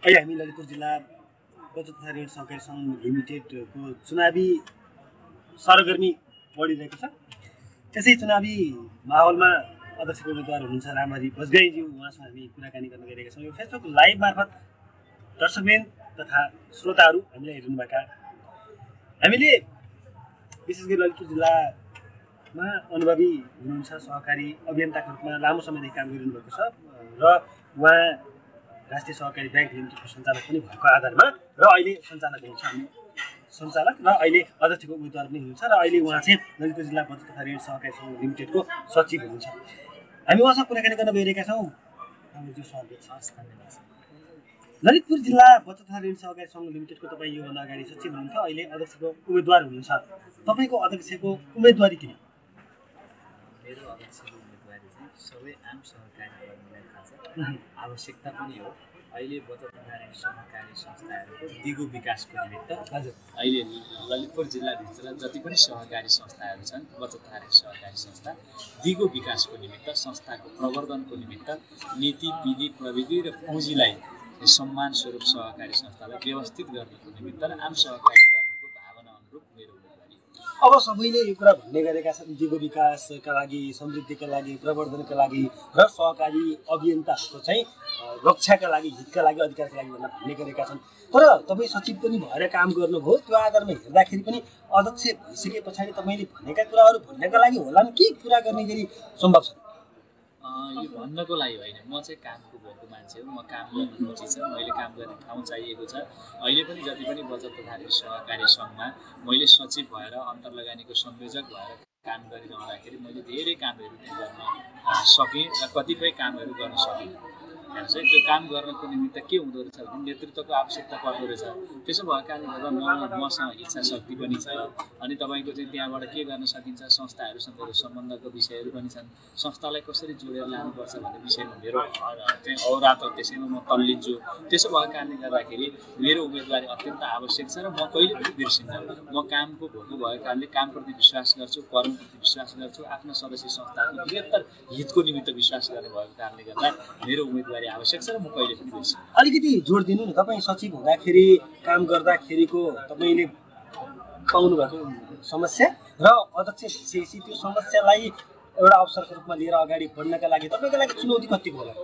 अहिले हामी ललितपुर जिल्ला बचत तथा ऋण सहकारी सङ्घ लिमिटेडको चुनावी सरगर्मी बढिरहेको छ। त्यसै चुनावी माहौलमा अध्यक्षको उम्मेदवार हुनुहुन्छ रामहरि बजगाईज्यू, उहाँसँग हामी कुराकानी गर्न गइरहेका छौँ। यो फेसबुक लाइभ मार्फत दर्शकवृन्द तथा श्रोताहरू हामीलाई हेर्नुभएका, हामीले विशेष गरी ललितपुर जिल्लामा अनुभवी हुनुहुन्छ, सहकारी अभियन्ताको रूपमा लामो समयदेखि काम गरिरहनु भएको छ र उहाँ राष्ट्रिय सहकारी ब्याङ्क लिमिटेडको सञ्चालक पनि भएको आधारमा र अहिले सञ्चालक हुनुहुन्छ, हामी सञ्चालक र अहिले अध्यक्षको उम्मेदवार पनि हुनुहुन्छ र अहिले उहाँ चाहिँ ललितपुर जिल्ला बचत तथा ऋण सहकारी सङ्घ लिमिटेडको सचिव हुनुहुन्छ। हामी उहाँसँग कुराकानी गर्न गइरहेका छौँ। ललितपुर जिल्ला बचत तथा ऋण सहकारी सङ्घ लिमिटेडको तपाईँ योभन्दा अगाडि सचिव हुनुहुन्थ्यो, अहिले अध्यक्षको उम्मेदवार हुनुहुन्छ। तपाईँको अध्यक्षको उम्मेदवारी किन? मेरो अध्यक्षको उम्मेदवारी चाहिँ सबै आम सहकारी कर्मीलाई थाहा छ, आवश्यकता पनि हो। अहिले बचत तथा ऋण सहकारी संस्थाहरूको दिगो विकासको निमित्त अहिले ललितपुर जिल्लाभित्र जति पनि सहकारी संस्थाहरू छन्, बचत तथा ऋण सहकारी संस्था, दिगो विकासको निमित्त, संस्थाको प्रवर्धनको निमित्त नीति, विधि, प्रविधि र पुँजीलाई सम्मान स्वरूप सहकारी संस्थालाई व्यवस्थित गर्नको निमित्त र आम सहकारी कर्मीको भावना अनुरूप मेरो उम्मेदवारी। अब सबैले यो कुरा भन्ने गरेका छन्, दिगो विकासका लागि, समृद्धिका लागि, प्रवर्धनका लागि र सहकारी अभियन्ताहरूको चाहिँ रक्षाका लागि, हितका लागि, अधिकारका लागि भनेर भन्ने गरेका छन्। तर तपाईँ सचिव पनि भएर काम गर्नुभयो, त्यो आधारमा हेर्दाखेरि पनि अध्यक्ष भइसके पछाडि तपाईँले भनेका कुराहरू भन्नका लागि होलान् कि पुरा गर्ने गरी सम्भव छ? यो भन्नको लागि होइन, म चाहिँ कामको भएको मान्छे हो, म काम गर्ने रुचि छ, मैले काम गर्ने ठाउँ चाहिएको छ। अहिले पनि जति पनि बचत तथा ऋण सहकारी सङ्घमा मैले सचिव भएर, अन्तर्लगानीको संयोजक भएर काम गरिरहँदाखेरि मैले धेरै कामहरू गर्न सकेँ र कतिपय कामहरू गर्न सकिनँ। हेर्नुहोस् है, त्यो काम गर्नको निमित्त के हुँदो रहेछ भने नेतृत्वको आवश्यकता पर्दो रहेछ। त्यसो भएको कारणले गर्दा मसँग इच्छा शक्ति पनि छ। अनि तपाईँको चाहिँ त्यहाँबाट के गर्न सकिन्छ, संस्थाहरूसँग सम्बन्धको विषयहरू पनि छन्, संस्थालाई कसरी जोडेर लानुपर्छ भन्ने विषयमा मेरो चाहिँ औरा त त्यसैमा म तल्लिन्छु। त्यसो भएको कारणले गर्दाखेरि मेरो उम्मेदवारी अत्यन्त आवश्यक छ र म कहिले पनि बिर्सिन्न। म कामको भोको भएको कारणले कामप्रति विश्वास गर्छु, कर्मप्रति विश्वास गर्छु, आफ्ना सदस्य संस्थाको बृहत्तर हितको निमित्त विश्वास गर्ने भएको कारणले गर्दा मेरो उम्मेदवारी आवश्यक छ र म कहिले पनि बिर्सिन्न। अलिकति जोड दिनु न, तपाईँ सचिव हुँदाखेरि काम गर्दाखेरिको तपाईँले पाउनु भएको समस्या र अध्यक्ष भइसकेपछि त्यो समस्यालाई एउटा अवसरको रूपमा लिएर अगाडि बढ्नका लागि तपाईँको लागि चुनौती कतिको होला?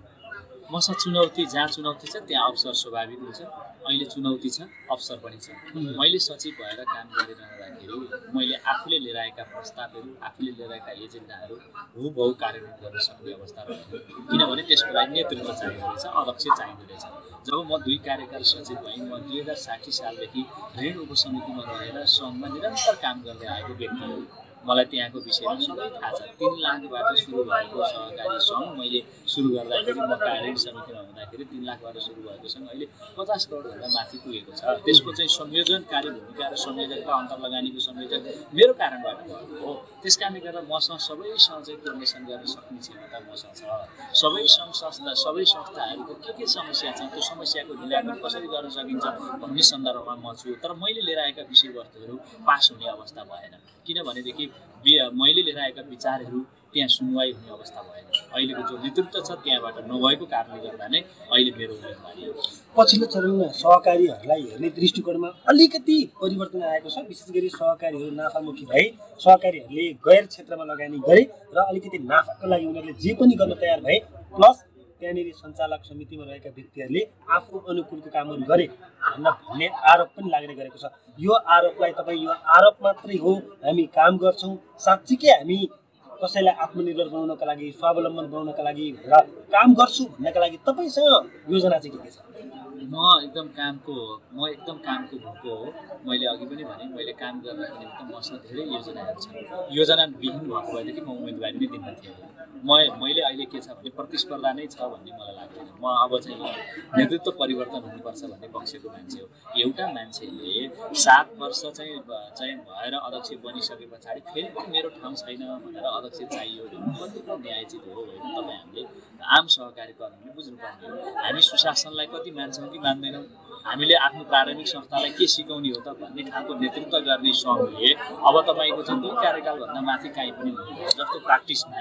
मसँग चुनौती, जहाँ चुनौती छ त्यहाँ अवसर स्वाभाविक हुन्छ। अहिले चुनौती छ, अवसर पनि छ। मैले सचिव भएर काम गरिरहँदाखेरि मैले आफूले लिएर आएका प्रस्तावहरू, आफूले लिएर आएका एजेन्डाहरू हुबहु कार्यान्वयन गर्न सक्ने अवस्था रहेन, किनभने त्यसको लागि नेतृत्व चाहिँदो रहेछ, अध्यक्ष चाहिँदो रहेछ। जब म 2 कार्यकाल सचिव भएँ, म 2060 सालदेखि ऋण उपसमितिमा रहेर सङ्घमा निरन्तर काम गर्दै आएको व्यक्ति हो। मलाई त्यहाँको विषयमा सबै थाहा छ। 3 लाखबाट सुरु भएको सहकारी सङ्घ मैले सुरु गर्दाखेरि, म ऋण समितिमा हुँदाखेरि 3 लाखबाट सुरु भएको सङ्घ अहिले 50 करोडभन्दा माथि पुगेको छ। त्यसको चाहिँ संयोजनकारी भूमिका र संयोजकता, अन्तर्लगानीको संयोजक मेरो कारणबाट भएको हो। त्यस कारणले गर्दा मसँग सबैसँग चाहिँ कोर्डिनेसन गर्न सक्ने क्षमता मसँग छ। सबै सङ्घ संस्था, सबै संस्थाहरूको के समस्या छ, त्यो समस्याको निराकरण कसरी गर्न सकिन्छ भन्ने सन्दर्भमा म छु। तर मैले लिएर आएका विषयवस्तुहरू पास हुने अवस्था भएन, किनभनेदेखि मैले लिएर आएका विचारहरू त्यहाँ सुनवाई हुने अवस्था भएन। अहिलेको जो नेतृत्व छ त्यहाँबाट नभएको कारणले गर्दा नै अहिले मेरो उम्मेदवारी हो। पछिल्लो चरणमा सहकारीहरूलाई हेर्ने दृष्टिकोणमा अलिकति परिवर्तन आएको छ। विशेष गरी सहकारीहरू नाफामुखी भए, सहकारीहरूले गैर क्षेत्रमा लगानी गरे र अलिकति नाफाको लागि उनीहरूले जे पनि गर्न तयार भए, प्लस त्यहाँनिर सञ्चालक समितिमा रहेका व्यक्तिहरूले आफू अनुकूलको कामहरू गरे भन्ने आरोप पनि लाग्ने गरेको छ। यो आरोपलाई तपाईँ यो आरोप मात्रै हो, हामी काम गर्छौँ, साँच्चीकै हामी कसैलाई आत्मनिर्भर बनाउनका लागि, स्वावलम्बन बनाउनका लागि र काम गर्छु भन्नका लागि तपाईँसँग योजना चाहिँ के छ? म एकदम कामको भोको हो। मैले अघि पनि भने, मैले काम गर्नको निमित्त मसँग धेरै योजनाहरू छन्। योजनाविहीन भएको भएदेखि म उम्मेदवारी नै दिन्न थिएँ। मैले अहिले के छ भने प्रतिस्पर्धा नै छ भन्ने मलाई लाग्दैन। म अब चाहिँ नेतृत्व परिवर्तन हुनुपर्छ भन्ने पक्षको मान्छे हो। एउटा मान्छेले 7 वर्ष चाहिँ भएर अध्यक्ष बनिसके पछाडि फेरि पनि मेरो ठाउँ छैन भनेर अध्यक्ष चाहियो भने कतिको न्यायोचित हो होइन? तपाईँ हामीले आम सहकारी कर्मीले बुझ्नुपर्ने हो। हामी सुशासनलाई कति मान्छौँ कि मान्दैनौँ? हामीले आफ्नो प्रारम्भिक संस्थालाई के सिकाउने हो त भन्ने ठाउँको नेतृत्व गर्ने सङ्घले अब तपाईँको चाहिँ 2 कार्यकालभन्दा माथि काहीँ पनि हुँदैन। जस्तो प्र्याक्टिसमा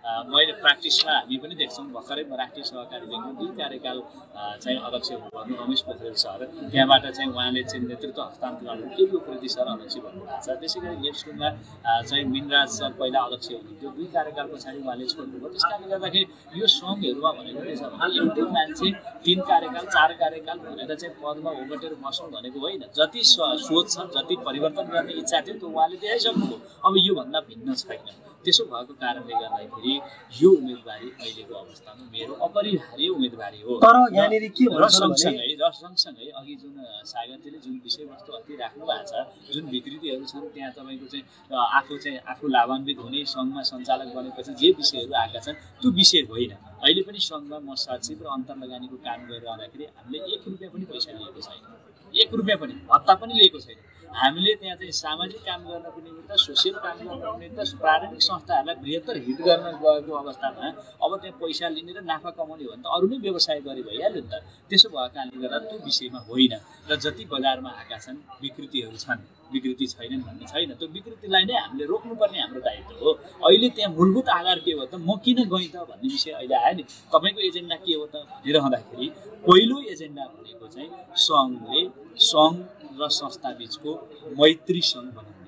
मैले प्र्याक्टिसमा हामी पनि देख्छौँ भर्खरै राष्ट्रिय सहकारी ब्याङ्कको 2 कार्यकाल चाहिँ अध्यक्ष हुनुभयो रमेश पोखरेल सर। त्यहाँबाट चाहिँ उहाँले चाहिँ नेतृत्व हस्तान्तरण केपी उप्रेती सर अध्यक्ष भन्नुभएको छ। त्यसै गरी लेप्सकुङमा चाहिँ मिनराज सर पहिला अध्यक्ष हुनुहुन्थ्यो, 2 कार्यकाल पछाडि उहाँले छोड्नुभयो। त्यस कारणले गर्दाखेरि यो सङ्घहरूमा भनेको के छ भने एउटै मान्छे 3 कार्यकाल 4 कार्यकाल भनेर चाहिँ पदमा ओगटेर बस्नु भनेको होइन। जति सोच छ, जति परिवर्तन गर्ने इच्छा थियो त्यो उहाँले देखाइसक्नुभयो। अब योभन्दा भिन्न छैन। त्यसो भएको कारणले गर्दाखेरि यो उम्मेदवारी अहिलेको अवस्थामा मेरो अपरिहार्य उम्मेदवारी हो। तर यहाँनिर के भन्छ भने सँगसँगै अघि जुन सागरजीले जुन विषयवस्तु अति राख्नु भएको छ, जुन विकृतिहरू छन् त्यहाँ तपाईँको चाहिँ आफू लाभान्वित हुने सङ्घमा सञ्चालक बनेपछि जे विषयहरू आएका छन् त्यो विषय होइन। अहिले पनि सङ्घमा म सचिव र अन्तर्लगानीको काम गरिरहँदाखेरि हामीले 1 रुपियाँ पनि पैसा लिएको छैन, 1 रुपियाँ पनि भत्ता पनि लिएको छैन। हामीले त्यहाँ चाहिँ सामाजिक काम गर्नको निमित्त, सोसियल काम गर्नको निमित्त प्रारम्भिक संस्थाहरूलाई बृहत्तर हित गर्न गएको अवस्थामा अब त्यहाँ पैसा लिने र नाफा कमाउने हो भने त अरू नै व्यवसाय गरे भइहाल्यो नि त। त्यसो भएको कारणले गर्दा त्यो विषयमा होइन। र जति बजारमा आएका छन् विकृतिहरू छन्, विकृति छैनन् भन्ने छैन। त्यो विकृतिलाई नै हामीले रोक्नुपर्ने हाम्रो दायित्व हो। अहिले त्यहाँ मूलभूत आधार के हो त, म किन गएँ त भन्ने विषय अहिले आयो नि। तपाईँको एजेन्डा के हो त भनिरहँदाखेरि पहिलो एजेन्डा भनेको चाहिँ सङ्घले सङ्घ र संस्था बीचको मैत्री सङ्घ बनाउने,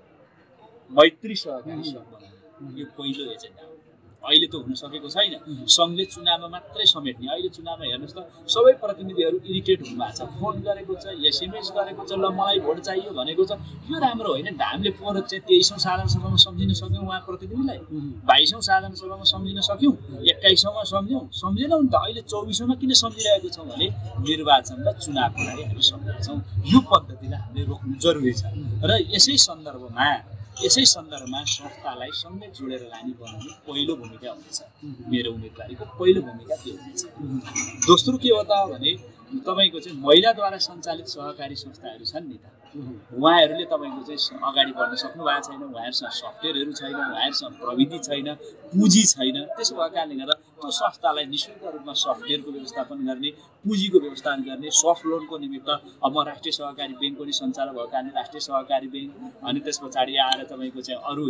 मैत्री सहकारी सङ्घ बनाउने, यो पहिलो एजेन्डा हो। अहिले त हुन सकेको छैन। सङ्घले चुनावमा मात्रै समेट्ने। अहिले चुनावमा हेर्नुहोस् त सबै प्रतिनिधिहरू इरिटेट हुनुभएको छ, फोन गरेको छ, एसएमएस गरेको छ, ल मलाई भोट चाहियो भनेको छ। यो राम्रो होइन नि त। हामीले पोहोर चाहिँ 23औं साधारण सभामा सम्झिन सक्यौँ उहाँ प्रतिनिधिलाई, 22औं साधारण सभामा सम्झिन सक्यौँ, 21औँमा सम्झेनौँ नि त। अहिले 24औँमा किन सम्झिरहेको छौँ भने निर्वाचन र चुनावको लागि हामी सम्झेका छौँ। यो पद्धतिलाई हामीले रोक्नु जरुरी छ। र यसै सन्दर्भमा संस्थालाई सँगै जोडेर लाने बनाउने पहिलो भूमिका हुनेछ। मेरो उम्मेदवारीको पहिलो भूमिका त्यो हुनेछ। दोस्रो के हो त भने तपाईँको चाहिँ महिलाद्वारा सञ्चालित सहकारी संस्थाहरू छन् नि त, उहाँहरूले तपाईँको चाहिँ अगाडि बढ्न सक्नु भएको छैन। उहाँहरूसँग सफ्टवेयरहरू छैन, उहाँहरूसँग प्रविधि छैन, पुँजी छैन। त्यसो भएको कारणले गर्दा त्यो संस्थालाई निःशुल्क रूपमा सफ्टवेयरको व्यवस्थापन गर्ने, पुँजीको व्यवस्थापन गर्ने, सफ्ट लोनको निमित्त अब म राष्ट्रिय सहकारी ब्याङ्कको नि सञ्चालक भएको कारणले राष्ट्रिय सहकारी ब्याङ्क, अनि त्यस पछाडि आएर तपाईँको चाहिँ अरू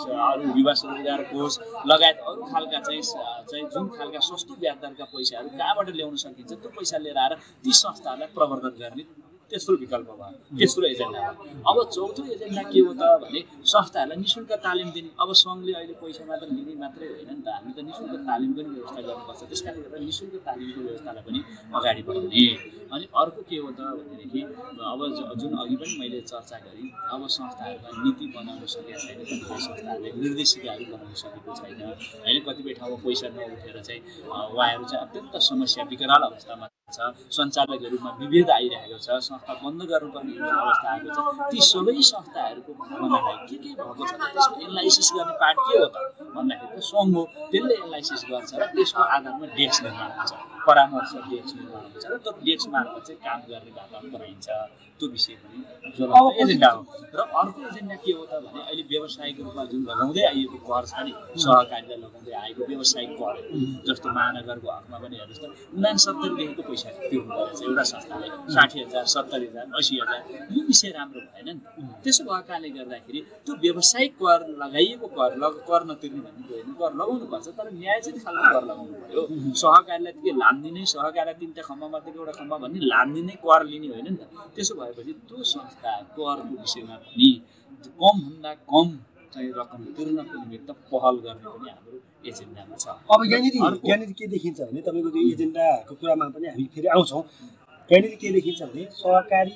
युवा स्वरोजगार कोष लगायत अरू खालका चाहिँ जुन खालका सस्तो ब्याज दरका पैसाहरू कहाँबाट ल्याउन सकिन्छ त्यो पैसा लिएर आएर ती संस्थाहरूलाई प्रवर्धन गर्ने तेस्रो विकल्प भयो, तेस्रो एजेन्डा भयो। अब चौथो एजेन्डा के हो त भने संस्थाहरूलाई निःशुल्क तालिम दिने। अब सङ्घले अहिले पैसा मात्र लिने मात्रै होइन नि त, हामी त निःशुल्क तालिमको पनि व्यवस्था गर्नुपर्छ। त्यस कारणले गर्दा निःशुल्क तालिमको व्यवस्थालाई पनि अगाडि बढाउने। अनि अर्को के हो त भनेदेखि अब जुन अघि पनि मैले चर्चा गरेँ, अब संस्थाहरूमा नीति बनाउन सकेका छैन, कतिपय संस्थाहरूले निर्देशिकाहरू बनाउन सकेको छैन होइन। कतिपय ठाउँमा पैसा नउठेर चाहिँ उहाँहरू चाहिँ अत्यन्त समस्या विकराल अवस्थामा छ, सञ्चालकहरूमा विभेद आइरहेको छ, संस्था बन्द गर्नुपर्ने अवस्था आएको छ। ती सबै संस्थाहरूको भनाइलाई के भएको छ, त्यसको एनालाइसिस गर्ने पार्ट के हो त भन्दाखेरि त सङ्घ हो। त्यसले एनालाइसिस गर्छ र त्यसको आधारमा डेस्क निर्माण हुन्छ, परामर्श डेस्क निर्माण हुन्छ र त्यो डेस्क मार्फत चाहिँ काम गर्ने वातावरण बनाइन्छ। त्यो विषय पनि ज्वलन्त एजेन्डा हो। र अर्को एजेन्डा के हो त भने अहिले व्यावसायिक रूपमा जुन लगाउँदै आइएको कर छ नि, सहकारीलाई लगाउँदै आएको व्यावसायिक कर, जस्तो महानगरको हकमा पनि हेर्नुहोस् त 69 देखिको पैसा तिर्नु परेछ एउटा संस्थाले, 60,000, 70,000, 80,000। यो विषय राम्रो भएन नि। त्यसो भएको कारणले गर्दाखेरि त्यो व्यावसायिक कर लगाइएको कर नतिर्ने भनेको होइन, कर लगाउनुपर्छ तर न्यायोचित खालको कर लगाउनु पर्यो। सहकारीलाई के लाभ दिने, सहकारीलाई 3टा खम्बामध्येको एउटा खम्बा भन्ने लाभ दिने कर लिने होइन नि त। त्यसो भएपछि त्यो संस्था करको विषयमा पनि कमभन्दा कम चाहिँ रकम तिर्नको निमित्त पहल गर्ने पनि हाम्रो एजेन्डामा छ। अब यहाँनिर के देखिन्छ भने तपाईँको त्यो एजेन्डाको कुरामा पनि हामी फेरि आउँछौँ। यहाँनिर के देखिन्छ भने सहकारी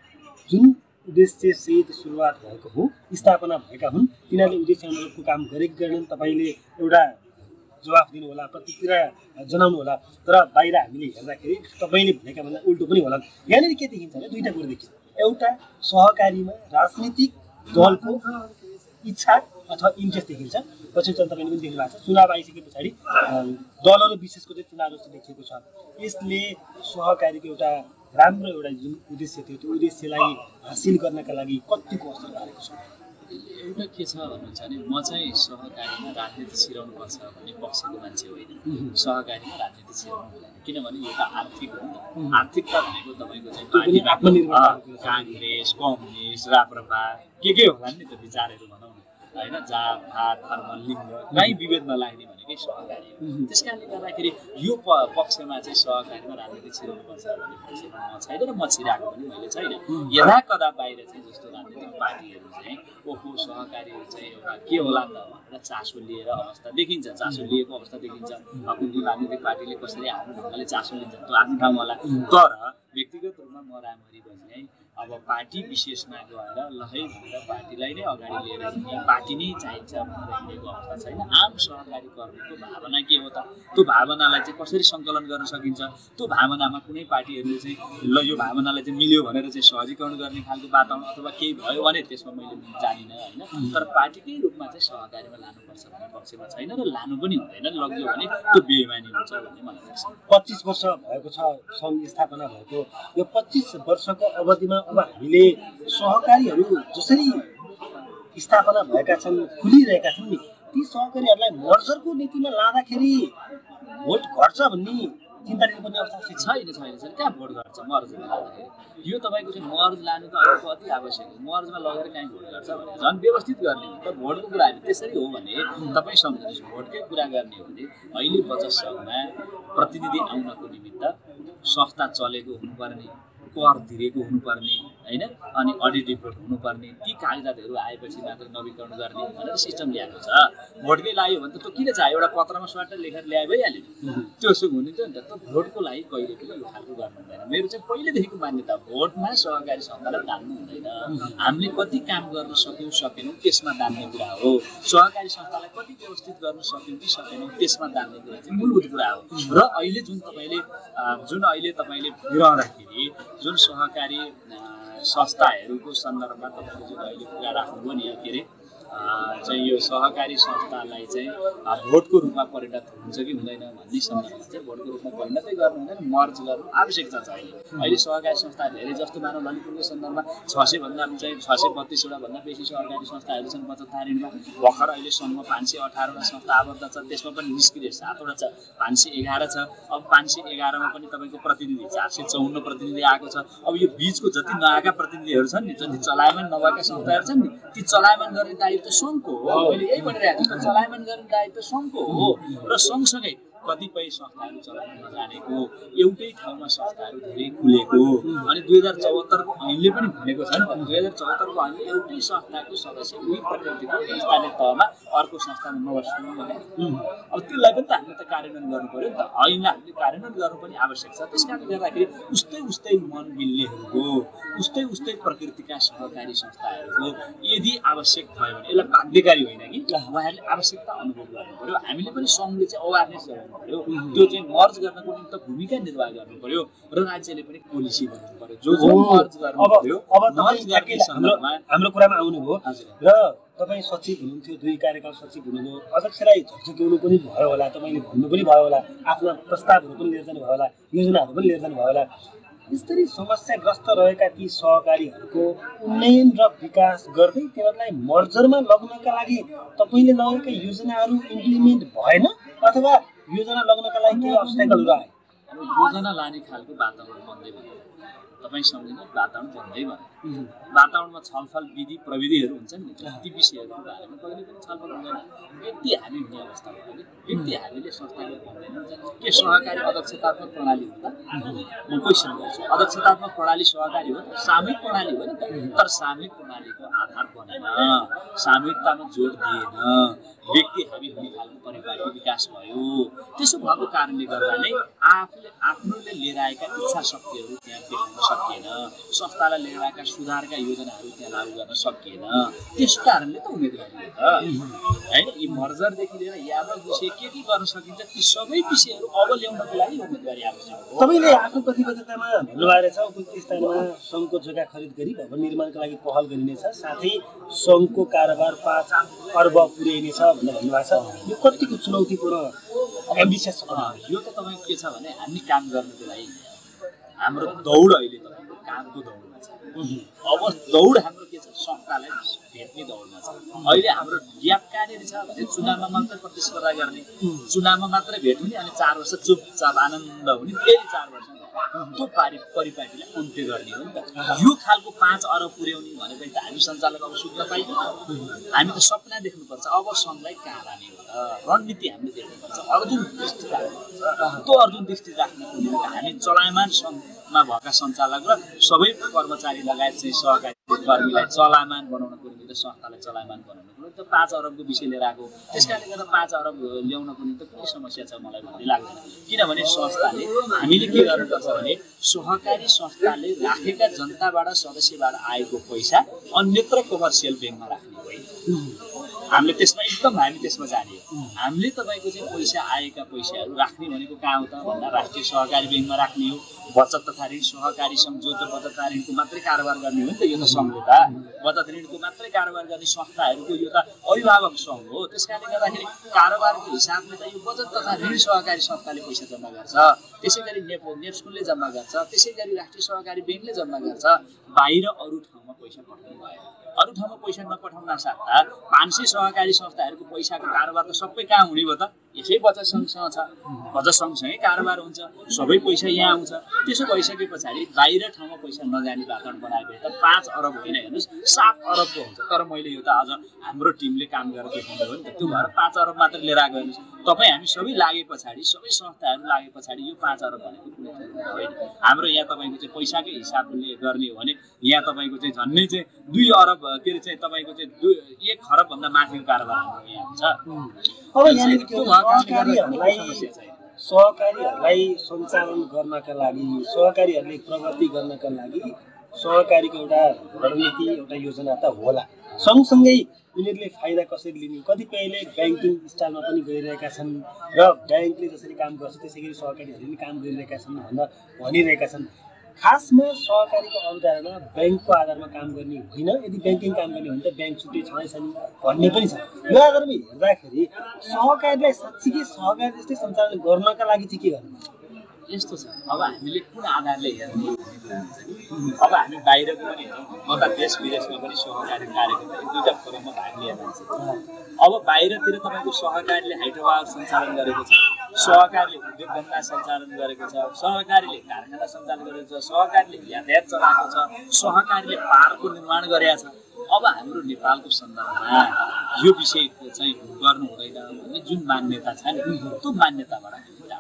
जुन उद्देश्यसहित सुरुवात भएको हो, स्थापना भएका हुन्, तिनीहरूले उद्देश्यमूलकको काम गरेको गरेनन्, तपाईँले एउटा जवाफ दिनु होला, प्रतिक्रिया जनाउनु होला। तर बाहिर हामीले हेर्दाखेरि तपाईँले भनेका भन्दा उल्टो पनि होला। यहाँनिर के देखिन्छ भने 2टा कुरो देखिन्छ। एउटा सहकारीमा राजनीतिक दलको इच्छा अथवा इन्ट्रेस्ट देखिन्छ। पछि तपाईँले पनि देख्नु भएको छ, चुनाव आइसके पछाडि दलहरू विशेषको चाहिँ चुनाव जस्तो देखिएको छ। यसले सहकारीको एउटा राम्रो एउटा जुन उद्देश्य थियो त्यो उद्देश्यलाई हासिल गर्नका लागि कतिको असर पारेको छ? एउटा के छ भन्नुहुन्छ भने म चाहिँ सहकारीमा राजनीति छिराउनुपर्छ भन्ने पक्षको मान्छे होइन। सहकारीमा राजनीति छिराउनु हुँदैन, किनभने यो त आर्थिक हो नि त। आर्थिकता भनेको तपाईँको चाहिँ काङ्ग्रेस, कम्युनिस्ट, राप्रपा के होला नि त विचारहरू भनौँ न। होइन जात भात धर्म लिङ्ग कहीँ विभेद नलाग्ने भनेकै सहकारी हो। त्यस कारणले गर्दाखेरि यो पक्षमा चाहिँ सहकारीमा राजनीति छिराउनुपर्छ भन्ने पक्षमा म छैन र म छिराएको पनि मैले छैन। यदा कदा बाहिर चाहिँ जस्तो राजनीतिक पार्टीहरू चाहिँ ओहो सहकारीहरू चाहिँ एउटा के होला त भनेर चासो लिएर अवस्था देखिन्छ, चासो लिएको अवस्था देखिन्छ। कुन कुन राजनीतिक पार्टीले कसरी आफ्नो ढङ्गले चासो लिन्छ त्यो आफ्नो ठाउँमा होला। तर व्यक्तिगत रूपमा म राम्ररी बस्ने अब पार्टी विशेषमा गएर ल है भनेर पार्टीलाई नै अगाडि लिएर हिँड्ने, पार्टी नै चाहिन्छ भनेर हिँडेको अवस्था छैन। आम सहकारी कर्मीको भावना के हो त, त्यो भावनालाई चाहिँ कसरी सङ्कलन गर्न सकिन्छ, त्यो भावनामा कुनै पार्टीहरूले चाहिँ ल यो भावनालाई चाहिँ मिल्यो भनेर चाहिँ सहजीकरण गर्ने खालको वातावरण अथवा केही भयो भने त्यसमा मैले जानिनँ होइन। तर पार्टीकै रूपमा चाहिँ सहकारीमा लानुपर्छ भन्ने पक्षमा छैन र लानु पनि हुँदैन। लग्यो भने त्यो बेइमानी हुन्छ भन्ने मलाई लाग्छ। 25 वर्ष भएको छ सङ्घ स्थापना भएको। यो 25 वर्षको अवधिमा अब हामीले सहकारीहरू जसरी स्थापना भएका छन्, खुलिरहेका छन् नि, ती सहकारीहरूलाई मर्जरको नीतिमा लाँदाखेरि भोट घट्छ भन्ने चिन्ता लिनुपर्ने अवस्था छैन। कहाँ भोट घट्छ मर्जमा लाँदाखेरि? यो तपाईँको चाहिँ मर्ज लानु त अहिलेको अति आवश्यक हो। मर्जमा लगेर कहीँ भोट गर्छ भने झन् व्यवस्थित गर्ने हो। त भोटको कुरा अहिले त्यसरी हो भने तपाईँ सम्झनुहोस्, भोटकै कुरा गर्ने हो भने अहिले बचत सङ्घमा प्रतिनिधि आउनको निमित्त संस्था चलेको हुनुपर्ने, कर तिरेको हुनुपर्ने होइन, अनि अडिट रिपोर्ट हुनुपर्ने, ती कागजातहरू आएपछि मात्र नवीकरण गर्ने भनेर सिस्टम ल्याएको छ। भोटकै लाग्यो भने त त्यो किन छ, एउटा पत्रमा स्वाट लेखेर ल्याए भइहाल्यो नि, त्यो सुख हुन्थ्यो नि त। त भोटको लागि कहिले पनि यो खालको गर्नु हुँदैन। मेरो चाहिँ पहिलेदेखिको मान्यता भोटमा सहकारी संस्थालाई दान्नु हुँदैन। हामीले कति काम गर्न सक्यौँ सकेनौँ त्यसमा दान्ने कुरा हो। सहकारी संस्थालाई कति व्यवस्थित गर्न सक्यौँ कि सकेनौँ त्यसमा दान्ने कुरा चाहिँ मूलभूत कुरा हो। र अहिले जुन तपाईँले हेरिरहँदाखेरि जुन सहकारी संस्थाहरूको सन्दर्भमा तपाईँले जुन अहिले कुरा राख्नुभयो नि, के अरे चाहिँ यो सहकारी संस्थालाई चाहिँ भोटको रूपमा परिणत हुन्छ कि हुँदैन भन्ने सन्दर्भमा चाहिँ भोटको रूपमा परिणतै गर्नु हुँदैन, मर्ज गर्नु आवश्यकता छ। अहिले सहकारी संस्था धेरै जस्तो मानव ललितपुरको सन्दर्भमा 632वटा भन्दा बेसी सहकारी संस्थाहरू छन् बचत ऋणमा। भर्खर अहिले सम्म 518वटा संस्था आबद्ध छ, त्यसमा पनि निष्क्रिय 7वटा छ, 511 छ। अब 511मा पनि तपाईँको प्रतिनिधि 454 प्रतिनिधि आएको छ। अब यो बिचको जति नआएका प्रतिनिधिहरू छन् नि, जति चलायमान नभएका संस्थाहरू छन् नि, ती चलायमान गर्ने दायित्व सङ्घको हो। मैले यही भनिरहेको छु, चलायमान गर्ने दायित्व सङ्घको हो। र सँगसँगै कतिपय संस्थाहरू चलाउन नजानेको, एउटै ठाउँमा संस्थाहरू धेरै खुलेको, अनि 2074को ऐनले पनि भनेको छ नि त, 2074को ऐनले एउटै संस्थाको सदस्य उही प्रकृतिको स्थानीय तहमा अर्को संस्थामा नबस्नु भने अब त्यसलाई पनि त हामीले त कार्यान्वयन गर्नु पर्यो नि त। ऐनलाई हामीले कार्यान्वयन गर्नु पनि आवश्यक छ। त्यस कारणले गर्दाखेरि उस्तै मन मिल्नेहरूको, उस्तै प्रकृतिका सहकारी संस्थाहरूको यदि आवश्यक भयो भने यसलाई बाध्यकारी होइन कि उहाँहरूले आवश्यकता अनुभव गर्नु पर्यो। हामीले पनि सङ्घले चाहिँ अवेरनेस गराउनु पर्यो, त्यो चाहिँ मर्ज गर्नको निम्ति भूमिका निर्वाह गर्नु पर्यो र राज्यले पनि पोलिसी बनाउनु पर्यो जो मर्ज गर्नु पर्यो। अब हाम्रो कुरामा आउनुभयो र तपाईँ सचिव हुनुहुन्थ्यो, 2 कार्यकाल सचिव हुनुभयो, अध्यक्षलाई झकझक्याउनु पनि भयो होला, तपाईँले भन्नु पनि भयो होला, आफ्ना प्रस्तावहरू पनि लिएर जानुभयो होला, योजनाहरू पनि लिएर जानुभयो होला। यसरी समस्याग्रस्त रहेका ती सहकारीहरूको उन्नयन र विकास गर्दै तिनीहरूलाई मर्जरमा लग्नका लागि तपाईँले लगेका योजनाहरू इम्प्लिमेन्ट भएन अथवा योजना लग्नका लागि केही अब्स्ट्याकलहरू आए? अब योजना लाने खालको वातावरण बन्दै भयो, तपाईँ सम्झिनु, वातावरण बन्दै भयो। वातावरणमा छलफल विधि प्रविधिहरू हुन्छन् नि, ती विषयहरूको बारेमा कहिले पनि छलफल हुँदैन। व्यक्ति हामी हुने अवस्था भयो कि व्यक्ति हामीले संस्थागत भन्दैन। के सहकारी अध्यक्षतात्मक प्रणाली हो त? म क्वेसन गर्छु, अध्यक्षतात्मक प्रणाली सहकारी हो? सामूहिक प्रणाली हो नि त। तर सामूहिक प्रणालीको आधार बनेन, सामूहिकतामा जोड दिएन, व्यक्ति हामी हुने खालको परिवारको विकास भयो। त्यसो भएको कारणले गर्दा नै आफ्नोले लिएर आएका इच्छा शक्तिहरू त्यहाँ देखाउन सकिएन, संस्थालाई लिएर आएका सुधारका योजनाहरू त्यहाँ लागू गर्न सकिएन। त्यस कारणले त उम्मेदवारी हो त होइन। यी मर्जरदेखि लिएर यादव विषय के गर्न सकिन्छ ती सबै विषयहरू अब ल्याउनको लागि उम्मेदवारी आवश्यक हो। तपाईँले आफ्नो प्रतिबद्धतामा भन्नुभएको रहेछ उपयुक्त स्थानमा सङ्घको जग्गा खरिद गरी भवन निर्माणका लागि पहल गरिनेछ, साथै सङ्घको कारोबार 5 अर्ब पुर्याइनेछ भनेर भन्नुभएको छ। यो कतिको चुनौतीपूर्ण एम्बिसियस छ? यो त तपाईँको के छ भने हामी काम गर्नुको लागि हाम्रो दौड अहिले तपाईँको कामको दौडमा छ। अब दौड हाम्रो के छ, संस्थालाई भेट्ने दौडमा छ। अहिले हाम्रो ग्याप कहाँनिर छ भने चुनावमा मात्रै प्रतिस्पर्धा गर्ने, चुनावमा मात्रै भेट हुने, अनि 4 वर्ष चुपचाप आनन्द हुने, फेरि 4 वर्ष त्यो परिपाटीलाई अन्त्य गर्ने हो नि त। यो खालको 5 अरब पुर्याउने भनेको त हामी सञ्चालक अब सुत्न पाइँदैन। हामी त सपना देख्नुपर्छ, अब सङ्घलाई कहाँ लाने हो त, रणनीति हामीले देख्नुपर्छ, अर्जुन दृष्टि राख्नुपर्छ। त्यो अर्जुन दृष्टि राख्नको निम्ति हामी चलायमान सङ्घमा भएका सञ्चालक र सबै कर्मचारी लगायत चाहिँ सहकारी कर्मीलाई चलायमान बनाउनको निम्ति, संस्थालाई चलायमान बनाउनको निम्ति 5 अरबको विषय लिएर आएको। त्यसकारणले गर्दा 5 अरब ल्याउनको निम्ति कुनै समस्या छ मलाई भन्ने लाग्दैन। किनभने संस्थाले हामीले के गर्नुपर्छ भने सहकारी संस्थाले राखेका जनताबाट सदस्यबाट आएको पैसा अन्यत्र कमर्सियल ब्याङ्कमा राख्ने होइन। हामीले त्यसमा जाने हो। हामीले तपाईँको चाहिँ पैसा आएका पैसाहरू राख्ने भनेको कहाँ हो त भन्दा राष्ट्रिय सहकारी ब्याङ्कमा राख्ने हो। बचत तथा ऋण सहकारी सङ्घ जो बचत तथा ऋणको मात्रै कारोबार गर्ने हो नि त, यो त सङ्घले त बचत ऋणको मात्रै कारोबार गर्ने संस्थाहरूको यो त अभिभावक सङ्घ हो। त्यसकारणले गर्दाखेरि कारोबारको हिसाबले त यो बचत तथा ऋण सहकारी संस्थाले पैसा जम्मा गर्छ, त्यसै गरी नेप्सकुलले जम्मा गर्छ, त्यसै गरी राष्ट्रिय सहकारी ब्याङ्कले जम्मा गर्छ। बाहिर अरू ठाउँमा पैसा पठाउनु भएन। अरू ठाउँमा पैसा नपठाउन साथमा 500 सहकारी संस्थाहरूको पैसाको कारोबार त सबै कहाँ हुने भयो त? यसै बचत सङ्घसँग छ। बचत सङ्घसँगै कारोबार हुन्छ, सबै पैसा यहाँ आउँछ। त्यसो भइसके पछाडि बाहिर ठाउँमा पैसा नजाने वातावरण बनायो भने त 5 अरब होइन, हेर्नुहोस् 7 अरबको हुन्छ। तर मैले यो त अझ हाम्रो टिमले काम गरेर देखाउनु हो नि त। त्यो भएर 5 अरब मात्र लिएर आएको हेर्नुहोस्। तपाईँ हामी सबै लागे पछाडि, सबै संस्थाहरू लागे पछाडि यो 5 अरब भनेको कुनै होइन। हाम्रो यहाँ तपाईँको चाहिँ पैसाकै हिसाबले गर्ने हो भने यहाँ तपाईँको चाहिँ झन्नै चाहिँ 2 अरब के अरे चाहिँ तपाईँको चाहिँ 1 खरबभन्दा माथिको कारोबार हाम्रो यहाँ हुन्छ। अब यहाँनिर के सहकारीहरूलाई सञ्चालन गर्नका लागि, सहकारीहरूले प्रगति गर्नका लागि सहकारीको एउटा रणनीति, एउटा योजना त होला। सँगसँगै उनीहरूले फाइदा कसरी लिने, कतिपयले ब्याङ्किङ स्टाइलमा पनि गइरहेका छन् र ब्याङ्कले जसरी काम गर्छ त्यसै गरी सहकारीहरूले पनि काम गरिरहेका छन् भनिरहेका छन्। खासमा सहकारीको अवधारणा ब्याङ्कको आधारमा काम गर्ने होइन। यदि ब्याङ्किङ काम गर्ने हो भने त ब्याङ्क छुट्टै छँदैछ नि भन्ने पनि छ। यो आधारमा हेर्दाखेरि सहकारीलाई साँच्चीकै सहकारी जस्तै सञ्चालन गर्नका लागि चाहिँ के गर्नु? यस्तो छ, अब हामीले कुन आधारले हेर्ने भन्ने कुरा हुन्छ नि। अब हामी बाहिरको पनि हेरौँ, म त देश विदेशमा पनि सहकारी कार्यक्रम 1-2टा फोरममा भाग लिएर जान्छु। अब बाहिरतिर तपाईँको सहकारीले हाइड्रोपावर सञ्चालन गरेको छ, सहकारीले उद्योग धन्दा सञ्चालन गरेको छ, सहकारीले कारखाना सञ्चालन गरेको छ, सहकारीले यातायात चलाएको छ, सहकारीले पार्कको निर्माण गरेका छ। अब हाम्रो नेपालको सन्दर्भमा यो विषय चाहिँ गर्नु हुँदैन भन्ने जुन मान्यता छ नि, त्यो मान्यताबाट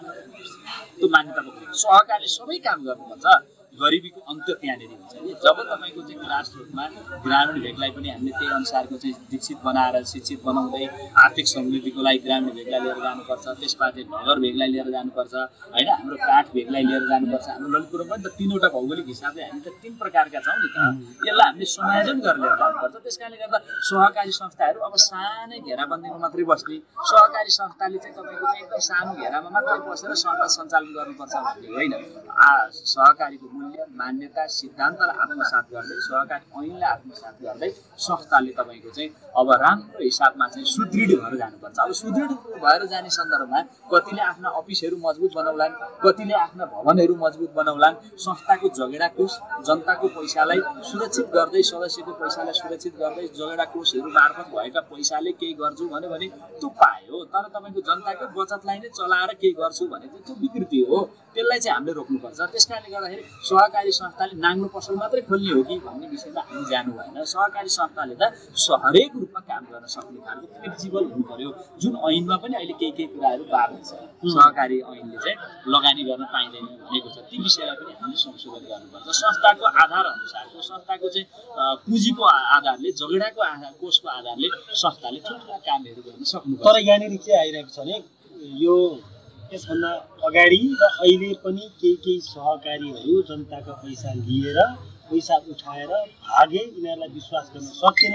त्यो मान्यताको सहकारीले सबै काम गर्नुपर्छ। गरिबीको अन्त्य त्यहाँनिर हुन्छ नि। जब तपाईँको चाहिँ ग्रासरुटमा ग्रामीण भेगलाई पनि हामीले त्यही अनुसारको चाहिँ विकसित बनाएर शिक्षित बनाउँदै आर्थिक समृद्धिको लागि ग्रामीण भेगलाई लिएर जानुपर्छ, त्यसपछि नगर भेगलाई लिएर जानुपर्छ होइन, हाम्रो काठ भेगलाई लिएर जानुपर्छ। हाम्रो ललितपुरमा पनि त 3वटा भौगोलिक हिसाबले हामी त 3 प्रकारका छौँ नि त, यसलाई हामीले समायोजन गरेर लिएर जानुपर्छ। त्यस कारणले गर्दा सहकारी संस्थाहरू अब सानै घेराबन्दीमा मात्रै बस्ने, सहकारी संस्थाले चाहिँ तपाईँको चाहिँ एकदम सानो घेरामा मात्रै बसेर संस्था सञ्चालन गर्नुपर्छ भन्ने होइन। सहकारीको मान्यता सिद्धान्तलाई आत्मसात गर्दै, सहकारी ऐनलाई आत्मसात गर्दै संस्थाले तपाईँको चाहिँ अब राम्रो हिसाबमा चाहिँ सुदृढ भएर जानुपर्छ। अब सुदृढ भएर जाने सन्दर्भमा कतिले आफ्ना अफिसहरू मजबुत बनाउलान्, कतिले आफ्ना भवनहरू मजबुत बनाउलान्। संस्थाको जगेडा कोष जनताको पैसालाई सुरक्षित गर्दै, सदस्यको पैसालाई सुरक्षित गर्दै जगेडा कोषहरू मार्फत भएका पैसाले केही गर्छु भन्यो भने त्यो पायो। तर तपाईँको जनताको बचतलाई नै चलाएर केही गर्छु भने त्यो विकृति हो। त्यसलाई चाहिँ हामीले रोक्नुपर्छ। त्यस कारणले गर्दाखेरि सहकारी संस्थाले नाङ्लो पसल मात्रै खोल्ने हो कि भन्ने विषयमा हामी जानु भएन। सहकारी संस्थाले त हरेक रूपमा काम गर्न सक्ने खालको फ्लेक्सिबल हुनु पर्यो, जुन ऐनमा पनि अहिले केही कुराहरू बाधक छ। सहकारी ऐनले चाहिँ लगानी गर्न पाइँदैन भनेको छ, ती विषयलाई पनि हामीले संशोधन गर्नुपर्छ। संस्थाको आधार अनुसारको, संस्थाको चाहिँ पुँजीको आधारले, जगेडाको कोषको आधारले संस्थाले ठुल्ठुला कामहरू गर्न सक्नुपर्छ। तर यहाँनिर के आइरहेको छ भने यो यसभन्दा अगाडि र अहिले पनि केही सहकारीहरू जनताको पैसा लिएर, पैसा उठाएर भागे, यिनीहरूलाई विश्वास गर्न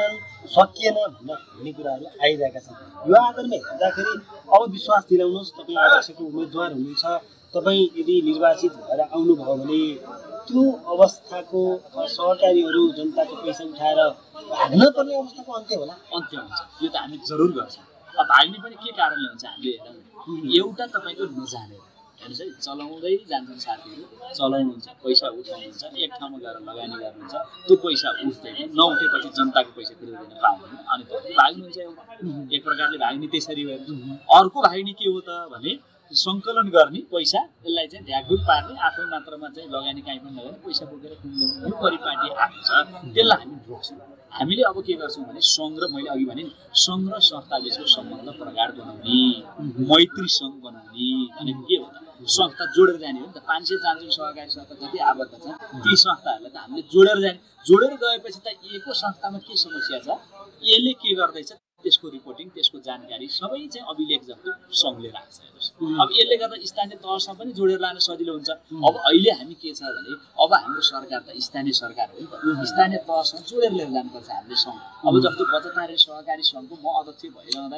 सकिएन भन्ने कुराहरू आइरहेका छन्। यो आधारमा हेर्दाखेरि अब विश्वास दिलाउनुहोस्, तपाईँ अध्यक्षको उम्मेदवार हुनुहुन्छ, तपाईँ यदि निर्वाचित भएर आउनुभयो भने त्यो अवस्थाको सहकारीहरू जनताको पैसा उठाएर भाग्न पर्ने अवस्थाको अन्त्य होला? अन्त्य हुन्छ, यो त हामी जरुर गर्छौँ। अब भाग्ने पनि के कारणले हुन्छ हामीले हेरौँ। एउटा तपाईँको नजानेर हेर्नुहोस् है, चलाउँदै जान्छन् साथीहरू, चलाउनुहुन्छ, पैसा उठाउनुहुन्छ, एक ठाउँमा गएर लगानी गर्नुहुन्छ, त्यो पैसा उठ्दैन, नउठेपछि जनताको पैसा फेरि दिन पाउँदैन, अनि तपाईँ भाग्नुहुन्छ। एउटा एक प्रकारले भाग्ने त्यसरी भयो। अर्को भाग्ने के हो त भने सङ्कलन गर्ने पैसा यसलाई चाहिँ ढ्याकढुक पार्ने आफै मात्रामा चाहिँ लगानी काहीँ पनि लगाउने पैसा बोकेर किन्ने यो परिपाटी आएको छ त्यसलाई हामी रोक्छौँ। हामीले अब के गर्छौँ भने सङ्घ र मैले अघि भने नि सङ्घ र संस्थाबीचको सम्बन्ध प्रगाढ बनाउने मैत्री सङ्घ बनाउने भनेको के हो त संस्था जोडेर जाने हो नि त। 500 चान्चुङ सहकारी संस्था जति आबद्ध छन् ती संस्थाहरूलाई त हामीले जोडेर जाने। जोडेर गएपछि त एको संस्थामा के समस्या छ यसले के गर्दैछ त्यसको रिपोर्टिङ त्यसको जानकारी सबै चाहिँ अभिलेख जस्तो सङ्घले राख्छ। अब यसले गर्दा स्थानीय तहसँग पनि जोडेर लान सजिलो हुन्छ। अब अहिले हामी के छ भने अब हाम्रो सरकार त स्थानीय सरकार हो नि त, स्थानीय तहसँग जोडेर लिएर जानुपर्छ हामीले सङ्घ। अब जस्तो बचत ऋण सहकारी सङ्घको म अध्यक्ष भइरहँदा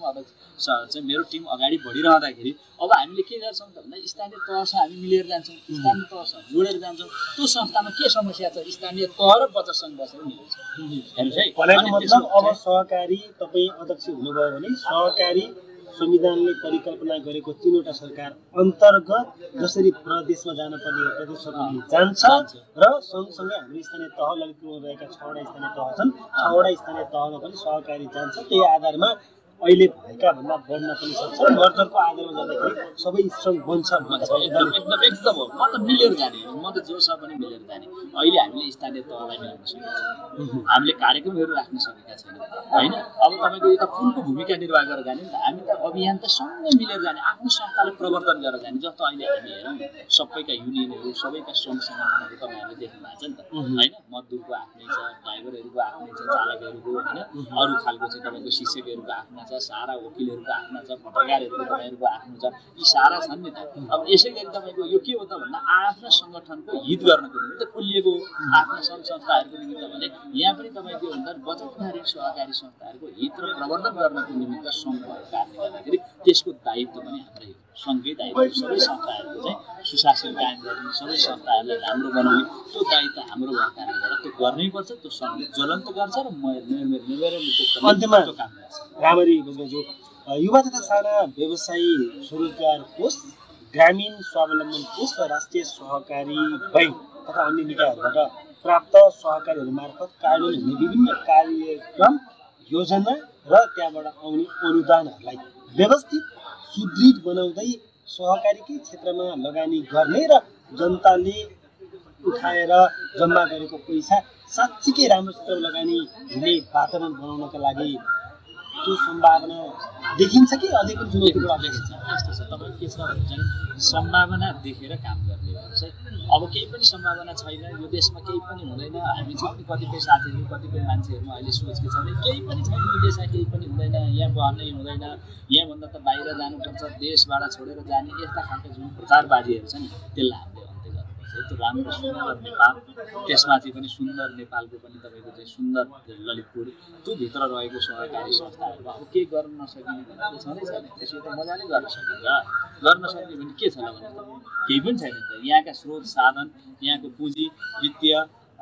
मेरो टिम अगाडि बढिरहँदाखेरि अब हामीले के गर्छौँ त भन्दा स्थानीय तहसँग हामी मिलेर जान्छौँ, स्थानीय तहसँग जोडेर जान्छौँ। त्यो संस्थामा के समस्या छ स्थानीय तह र बचत सङ्घ बसेर मिल्छ। हेर्नुहोस् है, मतलब अब सहकारी तपाईँ अध्यक्ष हुनुभयो भने सहकारी संविधानले परिकल्पना गरेको 3वटा सरकार अन्तर्गत जसरी प्रदेशमा जानुपर्ने हो प्रदेशमा जान्छ र सँगसँगै हाम्रो स्थानीय तह ललितपुरमा रहेका 6वटा स्थानीय तह छन्, 6वटा स्थानीय तहमा पनि सहकारी जान्छ। त्यही आधारमा अहिले भएका भन्दा बढ्न पनि सक्छ। मर्जरको आधारमा जाँदाखेरि सबै स्ट्रङ बन्छ। एकदम हो। म त मिलेर जाने हो, म त जोसँग पनि मिलेर जाने। अहिले हामीले स्थानीय तहलाई मिलाउन सकेका छैनौँ, हामीले कार्यक्रमहरू राख्न सकेका छैनौँ होइन। अब तपाईँको यो त कुनको भूमिका निर्वाह गरेर जाने नि त। हामी त अभियान त सँगै मिलेर जाने, आफ्नो संस्थालाई प्रवर्धन गरेर जाने। जस्तो अहिले हामी हेरौँ सबैका युनियनहरू सबैका सङ्घ सङ्गठनहरू तपाईँहरूले देख्नु भएको छ नि त होइन। मजदुरको आफ्नै छ, ड्राइभरहरूको आफ्नै छ, चालकहरूको होइन, अरू खालको चाहिँ तपाईँको शिक्षकहरूको आफ्ना छ, सारा वकिलहरूको आफ्ना छ, पत्रकारहरूको तपाईँहरूको आफ्नो छ, यी सारा छन् नि त। अब यसै गरी तपाईँको यो के हो त भन्दा आफ्ना सङ्गठनको हित गर्नको निमित्त खोलिएको आफ्ना सङ्घ संस्थाहरूको निमित्त भने यहाँ पनि तपाईँको हुन्छ बचत ऋण सहकारी संस्थाहरूको हित र प्रवर्धन गर्नको निमित्त सङ्घ भएको कारणले गर्दाखेरि त्यसको दायित्व पनि हाम्रै हो। सङ्घकै दायित्व सबै संस्थाहरूको चाहिँ सुशासन कायम गर्ने, सबै संस्थाहरूलाई राम्रो बनाउने त्यो दायित्व हाम्रो भएको कारणले गर्दा त्यो गर्नैपर्छ। त्यो सङ्घले ज्वलन्त गर्छ र अन्त्यमा राम्ररी बुझ्नु युवा तथा साना व्यवसायी स्वरोजगार कोष, ग्रामीण स्वावलम्बन कोष र राष्ट्रिय सहकारी बैङ्क तथा अन्य निकायहरूबाट प्राप्त सहकारीहरू मार्फत कार्यान्वयन हुने विभिन्न कार्यक्रम योजना र त्यहाँबाट आउने अनुदानहरूलाई व्यवस्थित सुदृढ बनाउँदै सहकारीकै क्षेत्रमा लगानी गर्ने र जनताले उठाएर जम्मा गरेको पैसा साँच्चीकै राम्रो क्षेत्रमा लगानी हुने वातावरण बनाउनका लागि त्यो सम्भावना देखिन्छ कि अझै पनि चुनौतीको देखिन्छ। यस्तो छ तपाईँ के छ भने चाहिँ सम्भावना देखेर काम गर्ने हुन्छ है। अब केही पनि सम्भावना छैन, यो देशमा केही पनि हुँदैन, हामी छ नि कतिपय साथीहरू कतिपय मान्छेहरूमा अहिले सोच के छ भने केही पनि छैन यो देशमा, केही पनि हुँदैन, यहाँ बढ्नै हुँदैन, यहाँभन्दा त बाहिर जानुपर्छ, देशबाट छोडेर जाने यस्ता खालका जुन प्रचारबाजीहरू छ नि त्यसलाई हामीले अन्त्य गर्नुपर्छ। त्यो राम्रो सुन्दर नेपाल, त्यसमाथि पनि सुन्दर नेपालको पनि तपाईँको चाहिँ सुन्दर ललितपुर, त्यो भित्र रहेको सहकारी संस्थाहरू अब केही गर्न नसकिने भनेको छँदै छैन। त्यसो त मजाले गर्न सकिन्छ। गर्न सक्ने भने के छ ल भने केही पनि छैन नि त। यहाँका स्रोत साधन, यहाँको पुँजी वित्तीय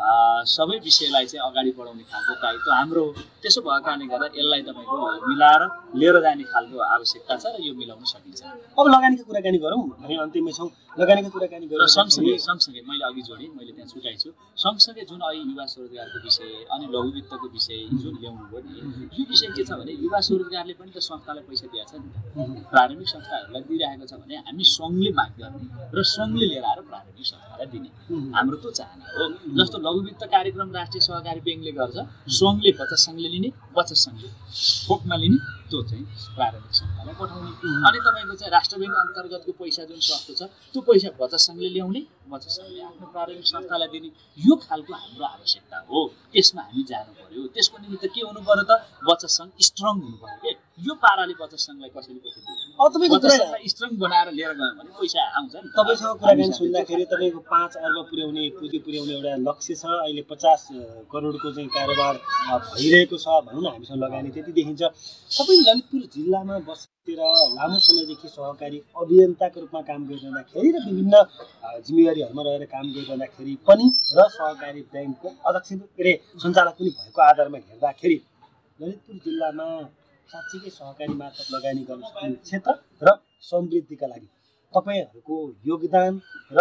सबै विषयलाई चाहिँ अगाडि बढाउने खालको दायित्व हाम्रो हो। त्यसो भएको कारणले गर्दा यसलाई तपाईँको मिलाएर लिएर जाने खालको आवश्यकता छ र यो मिलाउन सकिन्छ। अब लगानीको कुराकानी गरौँ, हामी अन्तिममै छौँ। लगानीको कुराकानी गरेर सँगसँगै मैले अघि जोडेँ, मैले त्यहाँ छुटाइछु, सँगसँगै जुन अहिले युवा स्वरोजगारको विषय अनि लघु वित्तको विषय जुन ल्याउनु भयो नि, यो विषय के छ भने युवा स्वरोजगारले पनि त संस्थालाई पैसा दिएको छ नि त। प्रारम्भिक संस्थाहरूलाई दिइरहेको छ भने हामी सङ्घले माग गर्ने र सङ्घले लिएर आएर प्रारम्भिक संस्थालाई दिने हाम्रो त्यो चाहना हो। जस्तो लघु वित्त कार्यक्रम राष्ट्रिय सहकारी ब्याङ्कले गर्छ, सङ्घले बचत सङ्घले लिने, बचत सङ्घले थोकमा लिने, त्यो चाहिँ प्रारम्भिक संस्थालाई पठाउने। अनि तपाईँको चाहिँ राष्ट्र ब्याङ्क अन्तर्गतको पैसा जुन सस्तो छ त्यो पैसा बचत सङ्घले ल्याउने, बचत सङ्घले आफ्नो प्रारम्भिक संस्थालाई दिने, यो खालको हाम्रो आवश्यकता हो। त्यसमा हामी जानु पर्यो। त्यसको निमित्त के हुनु पर्यो त बचत सङ्घ स्ट्रङ हुनु पर्यो के। यो पाराले बचत सङ्घलाई कसैले पैसा दिन्छ, बचत सङ्घलाई स्ट्रङ बनाएर लिएर गयो भने पैसा आउँछ नि। तपाईँसँग कुराकानी सुन्दाखेरि तपाईँको 5 अर्ब पुर्याउने पुँजी पुर्याउने एउटा लक्ष्य छ। अहिले 50 करोडको चाहिँ कारोबार भइरहेको छ भनौँ न, हामीसँग लगानी त्यति देखिन्छ। तपाईँ ललितपुर जिल्लामा बसेर लामो समयदेखि सहकारी अभियन्ताको रूपमा काम गरिरहँदाखेरि र विभिन्न जिम्मेवारीहरूमा रहेर काम गरिरहँदाखेरि पनि र सहकारी ब्याङ्कको अध्यक्ष सञ्चालक पनि भएको आधारमा हेर्दाखेरि ललितपुर जिल्लामा साँच्चीकै सहकारी मार्फत लगानी गर्न सक्ने क्षेत्र र समृद्धिका लागि तपाईँहरूको योगदान र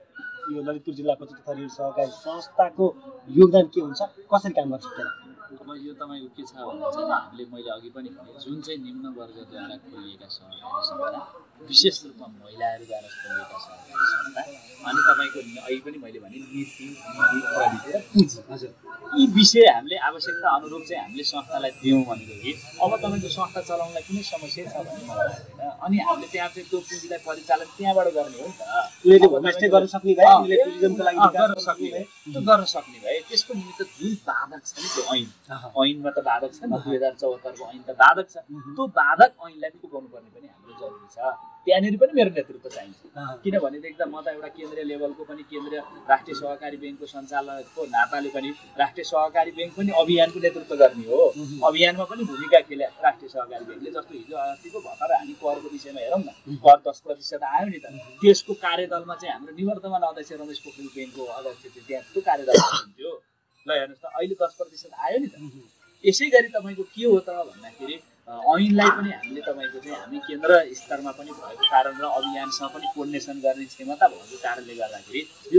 यो ललितपुर जिल्ला बचत तथा ऋण सहकारी संस्थाको योगदान के हुन्छ, कसरी काम गर्छ? अब यो तपाईँको के छ भने चाहिँ हामीले मैले अघि पनि भने जुन चाहिँ निम्न वर्गद्वारा खोलिएका सहकारी संस्था विशेष रूपमा महिलाहरूद्वारा खोलिएका सहकारी संस्था अनि तपाईँको अघि पनि मैले भने नीति प्रविधि र पुँजी हजुर यी विषय हामीले आवश्यकता अनुरूप चाहिँ हामीले संस्थालाई दियौँ भनेदेखि अब तपाईँको संस्था चलाउनलाई कुनै समस्या छ भन्ने मलाई लाग्दैन अनि हामीले त्यहाँ चाहिँ त्यो पुँजीलाई परिचालन त्यहाँबाट गर्ने हो नि त उनीहरूले होमस्टे गर्न सक्ने भए उनीहरूले टुरिज्मको लागि गर्न सक्ने भए त्यो गर्न सक्ने भए त्यसको निमित्त जुन बाधक छ नि त्यो ऐनमा त बाधक छ नि 2074 को ऐन त बाधक छ त्यो बाधक ऐनलाई पुगाउनु पर्ने पनि हाम्रो जरुरी छ त्यहाँनिर पनि मेरो नेतृत्व चाहिन्छ किनभने देख्दा म त एउटा केन्द्रीय लेभलको पनि केन्द्रीय राष्ट्रिय सहकारी ब्याङ्कको सञ्चालकको नाताले पनि राष्ट्रिय सहकारी ब्याङ्क पनि अभियानको नेतृत्व गर्ने हो अभियानमा पनि भूमिका खेले राष्ट्रिय सहकारी ब्याङ्कले जस्तो हिजो अस्तिको भर्खर हामी करको विषयमा हेरौँ न कर 10% आयो नि त त्यसको कार्यदलमा चाहिँ हाम्रो निवर्तमान अध्यक्ष रमेश पोखरेल ब्याङ्कको अध्यक्ष थियो त्यहाँ त्यो कार्यदलमा हुन्थ्यो ल हेर्नुहोस् त अहिले 10% आयो नि त यसै गरी तपाईँको के हो त भन्दाखेरि ऐनलाई पनि हामीले तपाईँको चाहिँ हामी केन्द्र स्तरमा पनि भएको कारण र अभियानसँग पनि कोर्डिनेसन गर्ने क्षमता भएको कारणले गर्दाखेरि यो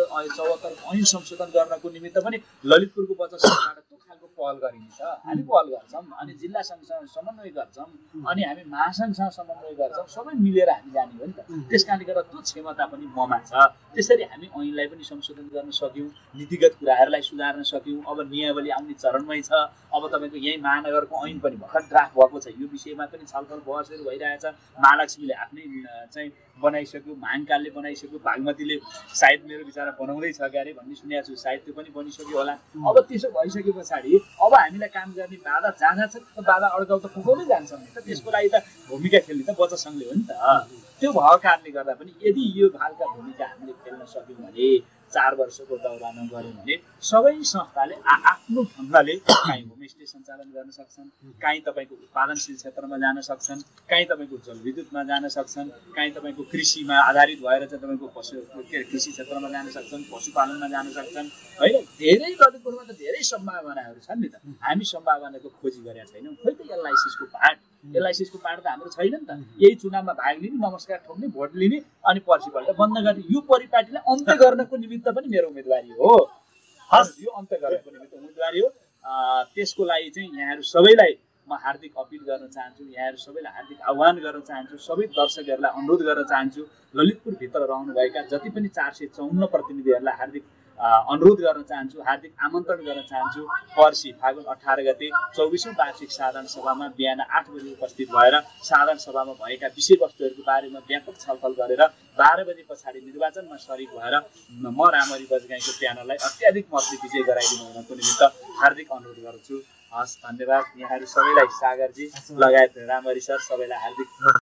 2074 ऐन संशोधन गर्नको निमित्त पनि ललितपुरको बचत सङ्घबाट त्यो खालको पहल गरिन्छ हामी पहल गर्छौँ अनि जिल्ला सङ्घसँग समन्वय गर्छौँ अनि हामी महासङ्घसँग समन्वय गर्छौँ सबै मिलेर हामी जाने हो नि त त्यस कारणले गर्दा त्यो क्षमता पनि ममा छ त्यसरी हामी ऐनलाई पनि संशोधन गर्न सक्यौँ नीतिगत कुराहरूलाई सुधार्न सक्यौँ अब नियमावली आउने चरणमै छ अब तपाईँको यही महानगरको ऐन पनि भर्खर ड्राफ्ट भएको छ यो विषयमा पनि छलफल बहसहरू भइरहेछ महालक्ष्मीले आफ्नै चाहिँ बनाइसक्यो महाङ्कालले बनाइसक्यो बागमतीले सायद मेरो विचार बनाउँदैछ क्यारे भन्ने सुनेको छु सायद त्यो पनि बनिसक्यो होला अब त्यसो भइसके पछाडि अब हामीलाई काम गर्ने बाधा जहाँ छ त्यो बाधा अड्काउ त पुगाउँदै जान्छौँ नि त त्यसको लागि त भूमिका खेल्ने त बचत सङ्घले हो नि त त्यो भएको कारणले गर्दा पनि यदि यो खालका भूमिका हामीले खेल्न सक्यौँ भने 4 वर्षको दौरानमा गऱ्यौँ भने सबै संस्थाले आफ्नो ढङ्गले काहीँ होमस्टे सञ्चालन गर्न सक्छन् काहीँ तपाईँको उत्पादनशील क्षेत्रमा जान सक्छन् काहीँ तपाईँको जलविद्युतमा जान सक्छन् काहीँ तपाईँको कृषिमा आधारित भएर चाहिँ तपाईँको कृषि क्षेत्रमा जान सक्छन् पशुपालनमा जान सक्छन् होइन धेरै ललितपुरमा त धेरै सम्भावनाहरू छन् नि त हामी सम्भावनाको खोजी गरेका छैनौँ खोइ त एलआइसीको पार्ट त हाम्रो छैन नि त यही चुनावमा भाग लिने नमस्कार ठोक्ने भोट लिने अनि पर्सिपल्ट बन्द गर्ने यो परिपाटीलाई अन्त्य गर्नको निमित्त पनि मेरो उम्मेदवारी हो यो अन्त्य गर्नको निमित्त उम्मेदवारी हो त्यसको लागि चाहिँ यहाँहरू सबैलाई म हार्दिक अपिल गर्न चाहन्छु यहाँहरू सबैलाई हार्दिक आह्वान गर्न चाहन्छु सबै दर्शकहरूलाई अनुरोध गर्न चाहन्छु ललितपुरभित्र रहनुभएका जति पनि 454 प्रतिनिधिहरूलाई हार्दिक अनुरोध गर्न चाहन्छु हार्दिक आमन्त्रण गर्न चाहन्छु पर्सि फागुन 18 गते 24औं वार्षिक साधारण सभामा बिहान 8 बजे उपस्थित भएर साधारण सभामा भएका विषयवस्तुहरूको बारेमा व्यापक छलफल गरेर 12 बजे पछाडि निर्वाचनमा सरिक भएर म रामरी बजगाईको प्यानललाई अत्याधिक मतले विजय गराइदिनु हुनको निमित्त हार्दिक अनुरोध गर्छु हस् धन्यवाद यहाँहरू सबैलाई सागरजी लगायत रामरी सर सबैलाई हार्दिक